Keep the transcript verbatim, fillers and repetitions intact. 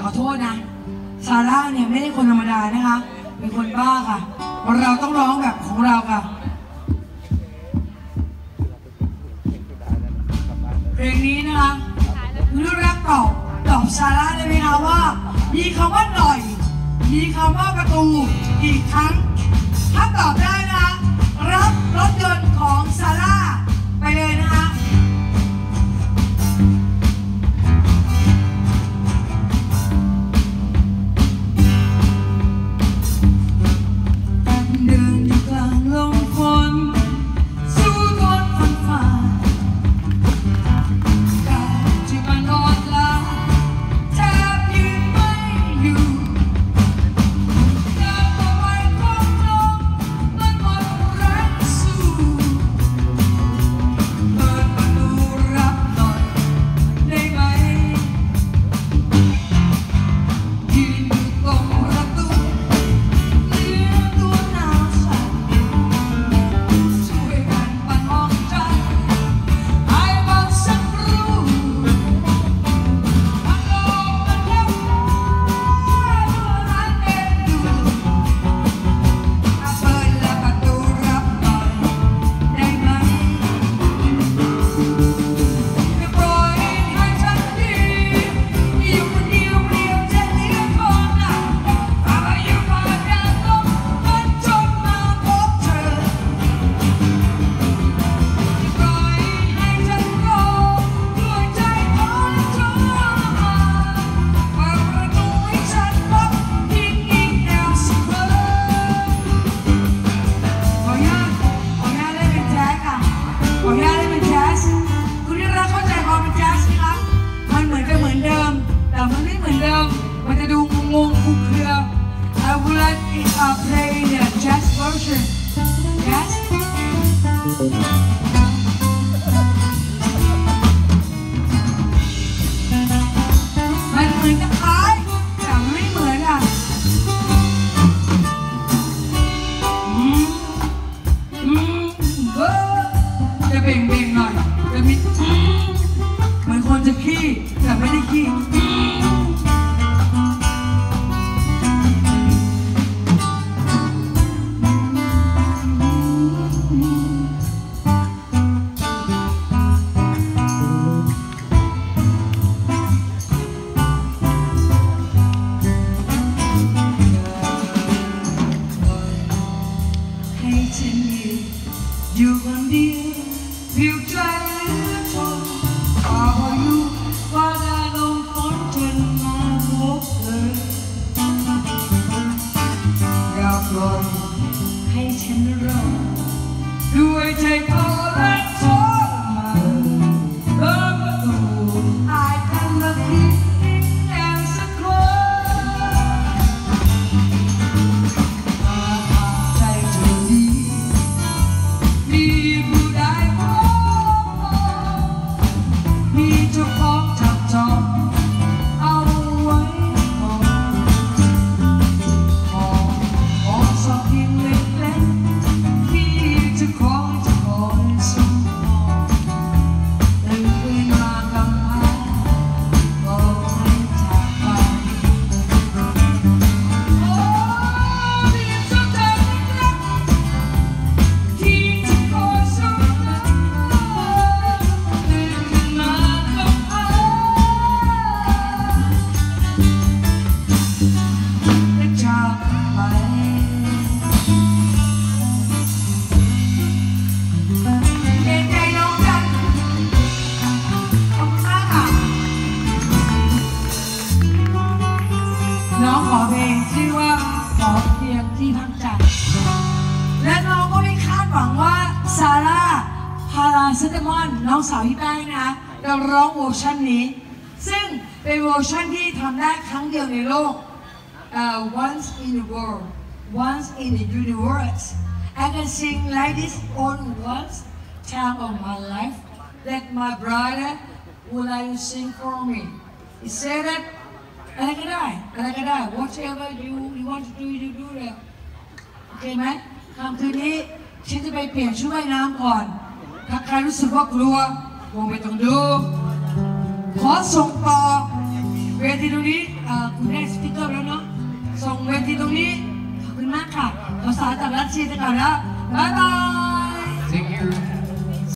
อโทษนะซาร่าเนี่ยไม่ได้คนธรรมดานะคะเป็นคนบ้าค่ะเราต้องร้องแบบของเราค่ะเพลงนี้นะคะรู้รักตอบตอบซาร่าได้ไหมคะว่ามีคำว่าหน่อยมีคำว่าประตูอีกครั้งถ้าตอบได้นะคะรับรถยนต์ของซาร่าไปเลยนะคะเดินอยู่กลางลมฝนสู้ทนฝนฝ่ากายที่มันอ่อนล้าแทบยืนไม่อยู่น้ำเอาไว้ความลงมันหมดแรงสู้เปิดประตูรับหน่อยได้ไหมยืนอยู่ตรงประตูเลี้ยงตัวหนาวสั่นช่วยกันปั่นห้องใจให้มันสักรู้มันโลกมันเล็กรักเอ็นดูเปิดและประตูรับหน่อยได้ไหมอย่าปล่อยให้ฉันดีอยู่คนเดียวเปลี่ยวจะเลี้ยงคนน่ะถ้าอยู่มาแค่ต้องมันจนมาพบเธออย่าปล่อยให้ฉันรอด้วยใจอ่อนทรมานเปิดประตูให้ฉันพบยิ่งยิ่งแอบเสมอขออนุญาตขออนุญาตเล่นเป็นแจ๊สค่ะขออนุญาตเล่นเป็นแจ๊สคุณที่รักเข้าใจความเป็นแจ๊สไหมคะมันเหมือนจะเหมือนเดิมแต่มันไม่เหมือนเดิมมันจะดูงงๆคลุมเครือ I would like to uh, play the jazz version yes มันเหมือนจะคล้ายแต่มันไม่เหมือนอ่ะอืมอืมเออจะเบ่งเบ่งหน่อยจะมีอืมเหมือนคนจะขี้แต่ไม่ได้ขี้อืมให้ฉันยืนอยู่คนเดียวผิวใจเหลือทนพออยู่ว่าได้ลมฝนจนมาพบเธออย่าปล่อยให้ฉันรอด้วยใจทรทรมานเปิดประตู I can look in and so close ถ้าหากใจเธอดีมีผู้ใดพบมีเจ้าของจับจองเอาไว้ก่อนขอขอสักเพียงเล็กๆที่เจ้าของจะคอยส่งมอบตื่นขึ้นมากำพังก็ไม่จากไปโอ้เพียงเจ้าใจเล็กๆที่จะคอยส่งมอบตื่นขึ้นมากำพังและจากไปเกรงใจน้องจังขอบคุณมากค่ะน้องขอเพลงชื่อว่าขอเพียงที่พักใจและน้องก็ไม่คาดหวังว่าซาร่าพาราเซตามอลน้องสาวพี่แป้งนะจะร้องเวอร์ชันนี้ซึ่งเป็นเวอร์ชันที่ทำได้ครั้งเดียวในโลก uh, once in the world once in the universe I can sing like this only once time of my life that my brother would like to sing for me he said that อะไรก็ได้อะไรก็ได้ whatever you you want to do you do เลยโอเคไหมคำคืนนี้ฉันจะไปเปลี่ยนชุดว่ายน้ำก่อนถ้าใครรู้สึกว่ากลัวคงไม่ต้องดูขอส่งต่อเวทีตรงนี้เอ่อคุณได้สติ๊กเกอร์แล้วเนาะส่งเวทีตรงนี้ขอบคุณมากค่ะเราสาวจากรัสเซียจะกลับแล้วบ๊ายบาย Thank you